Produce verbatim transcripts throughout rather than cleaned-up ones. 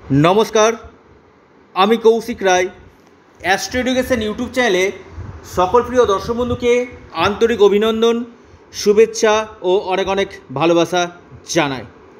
नमस्कार आमी Kaushik Roy astro education YouTube चैनले सकल प्रिय दर्शक बंधु के आंतरिक अभिनंदन शुभेच्छा और अनेक अनेक भालोबासा जानाई।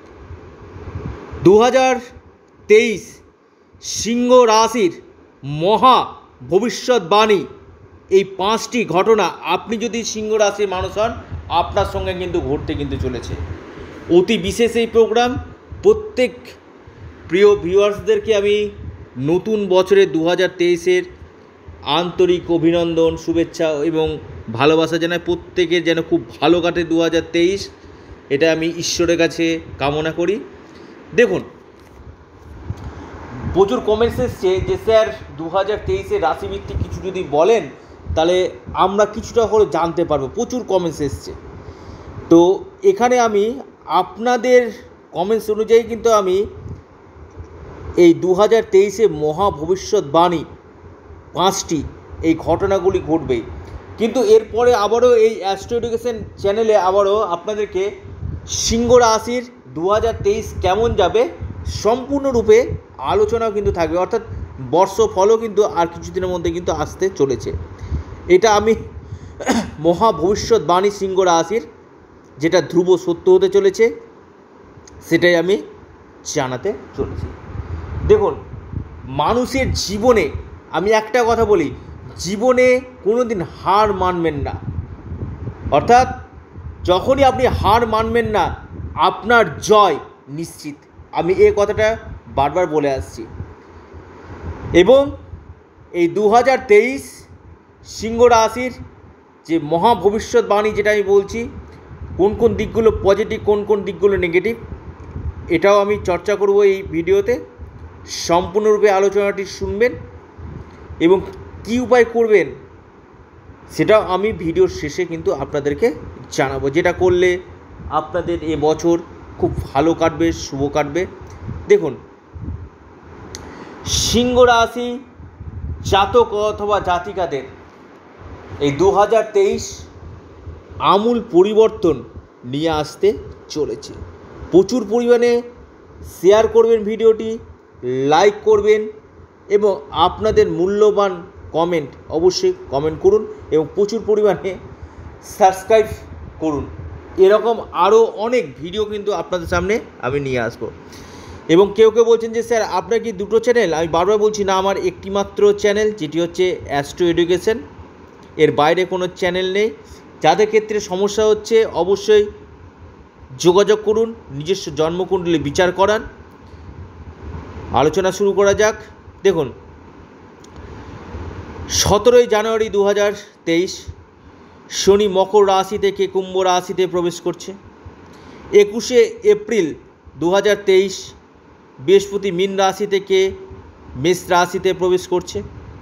दो हज़ार तेईस सिंह राशिर महा भविष्यवाणी এই পাঁচটি ঘটনা আপনি যদি সিংহ রাশির মানুষ হন আপনার সঙ্গে কিন্তু ঘটতে কিন্তু চলেছে। অতি বিশেষ এই প্রোগ্রাম প্রত্যেক প্রিয় ভিউয়ার্সদেরকে আমি নতুন বছরে দু হাজার তেইশের আন্তরিক অভিনন্দন শুভেচ্ছা এবং ভালোবাসা জানাই। প্রত্যেকের যেন খুব ভালো কাটে দু হাজার তেইশ, এটা আমি ঈশ্বরের কাছে কামনা করি। দেখুন, প্রচুর কমেন্টস এসছে যে স্যার দু হাজার তেইশের রাশিভিত্তিক কিছু যদি বলেন তাহলে আমরা কিছুটা হলে জানতে পারবো। প্রচুর কমেন্টস এসছে, তো এখানে আমি আপনাদের কমেন্টস অনুযায়ী কিন্তু আমি এই দু হাজার তেইশে মহা ভবিষ্যৎবাণী পাঁচটি এই ঘটনাগুলি ঘটবে। কিন্তু এরপরে আবারও এই অ্যাস্ট্রো এডুকেশন চ্যানেলে আবারও আপনাদেরকে সিংহ রাশির দু হাজার তেইশ কেমন যাবে সম্পূর্ণরূপে আলোচনাও কিন্তু থাকবে, অর্থাৎ বর্ষফলও কিন্তু আর কিছুদিনের মধ্যে কিন্তু আসতে চলেছে। এটা আমি মহা ভবিষ্যৎবাণী সিংহ রাশির যেটা ধ্রুব সত্য হতে চলেছে সেটাই আমি জানাতে চলেছি। দেখুন, মানুষের জীবনে আমি একটা কথা বলি, জীবনে কোনো দিন হার মানবেন না। অর্থাৎ যখনই আপনি হার মানবেন না আপনার জয় নিশ্চিত। আমি এই কথাটা বারবার বলে আসছি। এবং এই দু হাজার তেইশ সিংহ রাশির যে মহা ভবিষ্যৎবাণী যেটা আমি বলছি, কোন কোন দিকগুলো পজিটিভ কোন কোন দিকগুলো নেগেটিভ এটাও আমি চর্চা করব এই ভিডিওতে। সম্পূর্ণরূপে আলোচনাটি শুনবেন এবং কী উপায় করবেন সেটাও আমি ভিডিওর শেষে কিন্তু আপনাদেরকে জানাবো, যেটা করলে আপনাদের এ বছর খুব ভালো কাটবে, শুভ কাটবে। দেখুন, সিংহ রাশি জাতক অথবা জাতিকাদের এই দু হাজার তেইশ আমূল পরিবর্তন নিয়ে আসতে চলেছে। প্রচুর পরিমাণে শেয়ার করবেন ভিডিওটি, লাইক করবেন এবং আপনাদের মূল্যবান কমেন্ট অবশ্যই কমেন্ট করুন এবং প্রচুর পরিমাণে সাবস্ক্রাইব করুন। এরকম আরও অনেক ভিডিও কিন্তু আপনাদের সামনে আমি নিয়ে আসবো। এবং কেউ কেউ বলছেন যে স্যার আপনার কি দুটো চ্যানেল? আমি বারবার বলছি না, আমার একটি মাত্র চ্যানেল, যেটি হচ্ছে অ্যাস্ট্রো এডুকেশন। এর বাইরে কোনো চ্যানেল নেই। যাদের ক্ষেত্রে সমস্যা হচ্ছে অবশ্যই যোগাযোগ করুন, নিজস্ব জন্মকুণ্ডলী বিচার করান। আলোচনা শুরু করা যাক। দেখুন, সতেরোই জানুয়ারি দু হাজার তেইশ শনি মকর রাশি থেকে কুম্ভ রাশিতে প্রবেশ করছে। একুশে এপ্রিল দু হাজার তেইশ বৃহস্পতি মীন রাশি থেকে মেষ রাশিতে প্রবেশ করছে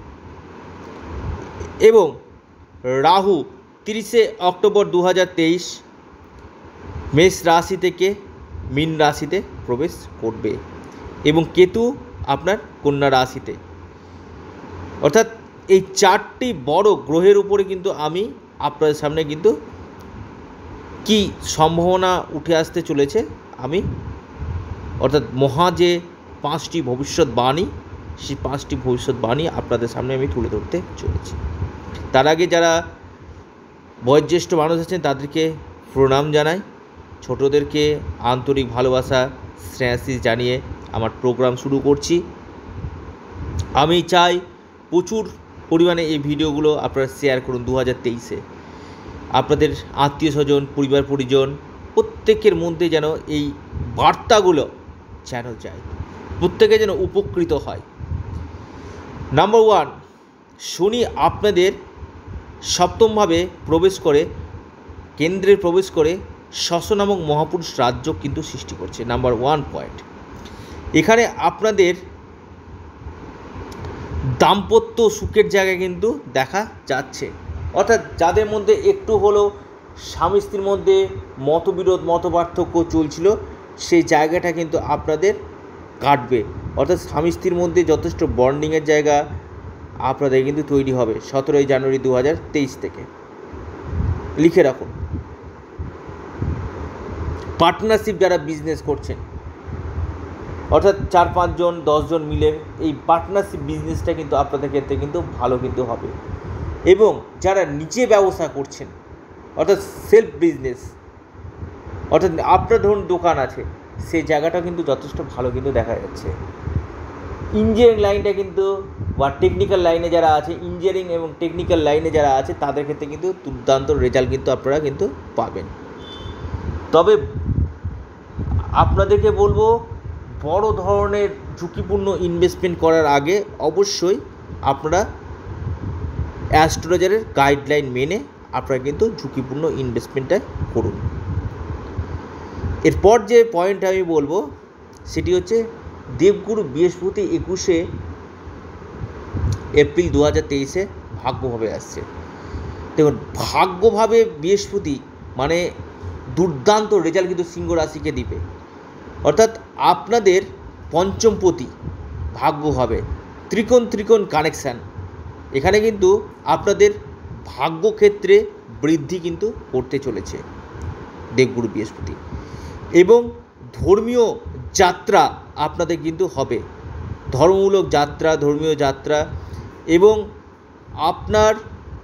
এবং রাহু তিরিশে অক্টোবর দু হাজার তেইশ মেষ রাশি থেকে মীন রাশিতে প্রবেশ করবে এবং কেতু আপনার কন্যা রাশিতে। অর্থাৎ এই চারটি বড় গ্রহের উপরে কিন্তু আমি আপনাদের সামনে কিন্তু কি সম্ভাবনা উঠে আসতে চলেছে আমি, অর্থাৎ মহা যে পাঁচটি ভবিষ্যৎবাণী সেই পাঁচটি ভবিষ্যৎবাণী আপনাদের সামনে আমি তুলে ধরতে চলেছি। তার আগে যারা বয়োজ্যেষ্ঠ মানুষ আছেন তাদেরকে প্রণাম জানাই, ছোটদেরকে আন্তরিক ভালোবাসা স্নেহাশিস জানিয়ে আমার প্রোগ্রাম শুরু করছি। আমি চাই প্রচুর পরিমাণে এই ভিডিওগুলো আপনারা শেয়ার করুন। দু হাজার তেইশে আপনাদের আত্মীয় স্বজন পরিবার পরিজন প্রত্যেকের মধ্যে যেন এই বার্তাগুলো যেন যায়, প্রত্যেকে যেন উপকৃত হয়। নাম্বার ওয়ান, শনি আপনাদের সপ্তমভাবে প্রবেশ করে কেন্দ্রে প্রবেশ করে শশ নামক মহাপুরুষ রাজ্য কিন্তু সৃষ্টি করছে। নাম্বার ওয়ান পয়েন্ট, এখানে আপনাদের দাম্পত্য সুখের জায়গা কিন্তু দেখা যাচ্ছে। অর্থাৎ যাদের মধ্যে একটু হলেও স্বামী স্ত্রীর মধ্যে মতবিরোধ মতপার্থক্য চলছিল সেই জায়গাটা কিন্তু আপনাদের কাটবে। অর্থাৎ স্বামী স্ত্রীর মধ্যে যথেষ্ট বন্ডিংয়ের জায়গা আপনাদের কিন্তু তৈরি হবে সতেরোই জানুয়ারি দু হাজার তেইশ থেকে। লিখে রাখুন। পার্টনারশিপ যারা বিজনেস করছেন অর্থাৎ চার পাঁচজন দশজন মিলে এই পার্টনারশিপ বিজনেসটা কিন্তু আপনাদের ক্ষেত্রে কিন্তু ভালো কিন্তু হবে। এবং যারা নিজে ব্যবসা করছেন অর্থাৎ সেলফ বিজনেস, অর্থাৎ আপনার ধরুন দোকান আছে, সেই জায়গাটা কিন্তু যথেষ্ট ভালো কিন্তু দেখা যাচ্ছে। ইঞ্জিনিয়ারিং লাইনটা কিন্তু বা টেকনিক্যাল লাইনে যারা আছে, ইঞ্জিনিয়ারিং এবং টেকনিক্যাল লাইনে যারা আছে তাদের ক্ষেত্রে কিন্তু দুর্দান্ত রেজাল্ট কিন্তু আপনারা কিন্তু পাবেন। তবে আপনাদেরকে বলবো, বড় ধরনের ঝুঁকিপূর্ণ ইনভেস্টমেন্ট করার আগে অবশ্যই আপনারা অ্যাস্ট্রোলজারের গাইডলাইন মেনে আপনারা কিন্তু ঝুঁকিপূর্ণ ইনভেস্টমেন্টটা করুন। এরপর যে পয়েন্ট আমি বলবো সেটি হচ্ছে দেবগুরু বৃহস্পতি একুশে এপ্রিল দু হাজার তেইশে ভাগ্যভাবে আসছে। দেখুন, ভাগ্যভাবে বৃহস্পতি মানে দুর্দান্ত রেজাল্ট কিন্তু সিংহ রাশিকে দিবে। অর্থাৎ আপনাদের পঞ্চমপতি ভাগ্যভাবে ত্রিকোণ ত্রিকোণ কানেকশান, এখানে কিন্তু আপনাদের ভাগ্যক্ষেত্রে বৃদ্ধি কিন্তু করতে চলেছে দেবগুরু বৃহস্পতি। এবং ধর্মীয় যাত্রা আপনাদের কিন্তু হবে, ধর্মমূলক যাত্রা, ধর্মীয় যাত্রা, এবং আপনার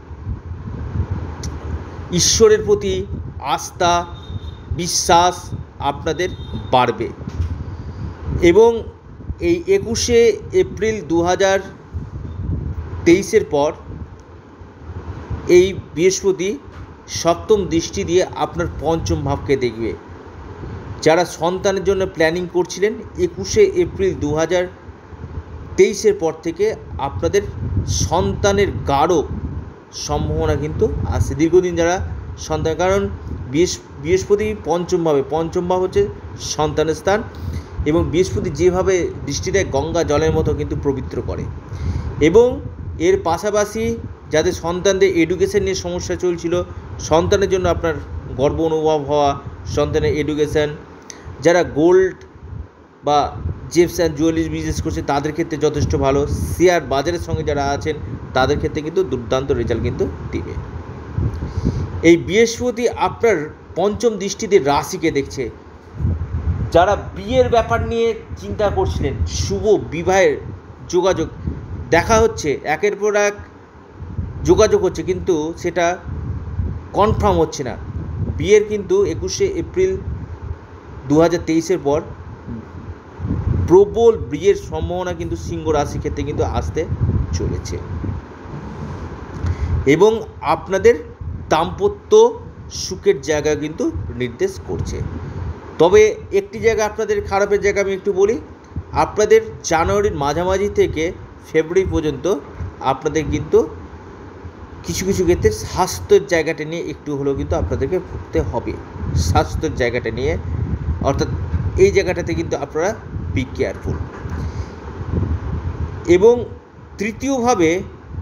ঈশ্বরের প্রতি আস্থা বিশ্বাস আপনাদের বাড়বে। এবং এই একুশে এপ্রিল দু হাজার তেইশের পর এই বৃহস্পতি সপ্তম দৃষ্টি দিয়ে আপনার পঞ্চম ভাবকে দেখবে। যারা সন্তানের জন্য প্ল্যানিং করছিলেন, একুশে এপ্রিল দু হাজার তেইশের পর থেকে আপনাদের সন্তানের গাঢ় সম্ভাবনা কিন্তু আসছে। দীর্ঘদিন যারা সন্তান, কারণ বৃহস্পতি পঞ্চম ভাবে, পঞ্চম ভাব হচ্ছে সন্তানের স্থান, এবং বৃহস্পতি যেভাবে দৃষ্টি দেয় গঙ্গা জলের মতো কিন্তু পবিত্র করে। এবং এর পাশাপাশি যাদের সন্তানদের এডুকেশন নিয়ে সমস্যা চলছিল, সন্তানের জন্য আপনার গর্ব অনুভব হওয়া, সন্তানের এডুকেশান, যারা গোল্ড বা জেমস অ্যান্ড জুয়েলারি বিজনেস করছে তাদের ক্ষেত্রে যথেষ্ট ভালো, শেয়ার বাজারের সঙ্গে যারা আছেন তাদের ক্ষেত্রে কিন্তু দুর্দান্ত রেজাল্ট কিন্তু দিবে। এই বৃহস্পতি আপনার পঞ্চম দৃষ্টিতে রাশিকে দেখছে। যারা বিয়ের ব্যাপার নিয়ে চিন্তা করছিলেন, শুভ বিবাহের যোগাযোগ দেখা হচ্ছে, একের পর এক যোগাযোগ হচ্ছে, কিন্তু সেটা কনফার্ম হচ্ছে না। বিয়ের কিন্তু একুশে এপ্রিল দু হাজার তেইশের পর প্রবল বিয়ের সম্ভাবনা কিন্তু সিংহ রাশি ক্ষেত্রে কিন্তু আসতে চলেছে। এবং আপনাদের দাম্পত্য সুখের জায়গা কিন্তু নির্দেশ করছে। তবে একটি জায়গা আপনাদের খারাপের জায়গা আমি একটু বলি, আপনাদের জানুয়ারির মাঝামাঝি থেকে ফেব্রুয়ারি পর্যন্ত আপনাদের কিন্তু কিছু কিছু ক্ষেত্রে স্বাস্থ্যের জায়গাটা নিয়ে একটু হলেও কিন্তু আপনাদেরকে ভুগতে হবে। স্বাস্থ্যের জায়গাটা নিয়ে, অর্থাৎ এই জায়গাটাতে কিন্তু আপনারা বি কেয়ারফুল। এবং তৃতীয়ভাবে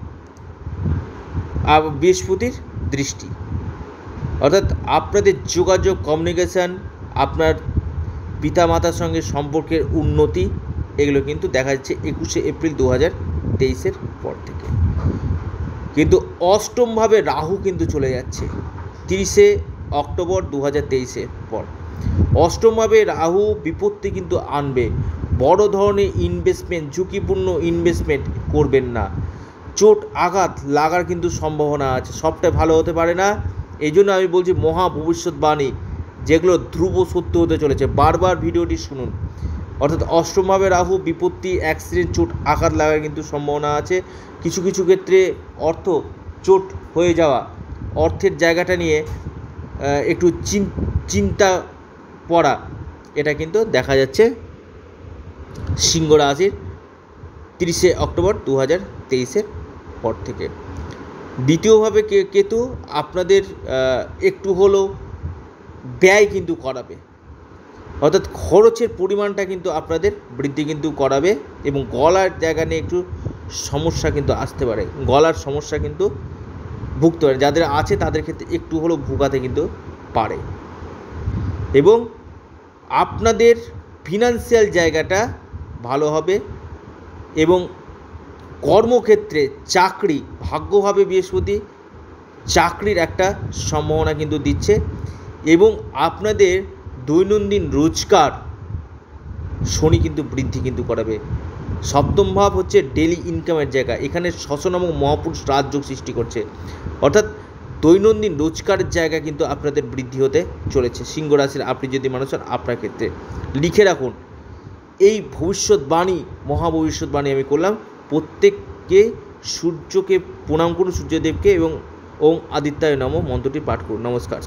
বৃহস্পতির দৃষ্টি, অর্থাৎ আপনাদের যোগাযোগ, কমিউনিকেশান, আপনার পিতামাতার সঙ্গে সম্পর্কের উন্নতি, এগুলো কিন্তু দেখা যাচ্ছে একুশে এপ্রিল দু হাজার তেইশের পর থেকে। কিন্তু অষ্টমভাবে রাহু কিন্তু চলে যাচ্ছে তিরিশে অক্টোবর দু হাজার তেইশের পর। অষ্টমভাবে রাহু বিপত্তি কিন্তু আনবে। বড় ধরনের ইনভেস্টমেন্ট, ঝুঁকিপূর্ণ ইনভেস্টমেন্ট করবেন না। চোট আঘাত লাগার কিন্তু সম্ভাবনা আছে, সবটাই ভালো হতে পারে না। এই জন্য আমি বলছি মহা ভবিষ্যৎবাণী যেগুলো ধ্রুব সত্য হতে চলেছে, বারবার ভিডিওটি শুনুন। অর্থাৎ অষ্টমভাবে রাহু বিপত্তি, অ্যাক্সিডেন্ট, চোট আঘাত লাগার কিন্তু সম্ভাবনা আছে। কিছু কিছু ক্ষেত্রে অর্থ চোট হয়ে যাওয়া, অর্থের জায়গাটা নিয়ে একটু চিন্তা পড়া, এটা কিন্তু দেখা যাচ্ছে সিংহ রাশির তিরিশে অক্টোবর দু হাজার তেইশের পর থেকে। দ্বিতীয়ভাবে কেতু আপনাদের একটু হলেও ব্যয় কিন্তু করাবে, অর্থাৎ খরচের পরিমাণটা কিন্তু আপনাদের বৃদ্ধি কিন্তু করাবে। এবং গলার জায়গা নিয়ে একটু সমস্যা কিন্তু আসতে পারে, গলার সমস্যা কিন্তু ভুগতে পারে, যাদের আছে তাদের ক্ষেত্রে একটু হলেও ভোগাতে কিন্তু পারে। এবং আপনাদের ফিনান্সিয়াল জায়গাটা ভালো হবে। এবং কর্মক্ষেত্রে চাকরি, ভাগ্যভাবে বৃহস্পতি চাকরির একটা সম্ভাবনা কিন্তু দিচ্ছে। এবং আপনাদের দৈনন্দিন রোজগার শনি কিন্তু বৃদ্ধি কিন্তু করাবে। সপ্তম ভাব হচ্ছে ডেলি ইনকামের জায়গা, এখানে শশ নামক মহাপুরুষ রাজযোগ সৃষ্টি করছে, অর্থাৎ দৈনন্দিন রোজগারের জায়গা কিন্তু আপনাদের বৃদ্ধি হতে চলেছে। সিংহ রাশির আপনি যদি মানুষ হন, আপনার ক্ষেত্রে লিখে রাখুন এই ভবিষ্যৎবাণী, মহাভবিষ্যৎবাণী আমি করলাম। প্রত্যেককে সূর্যকে প্রণাম করুন, সূর্যদেবকে, এবং ওং আদিত্যায় নমঃ মন্ত্রটি পাঠ করুন। নমস্কার।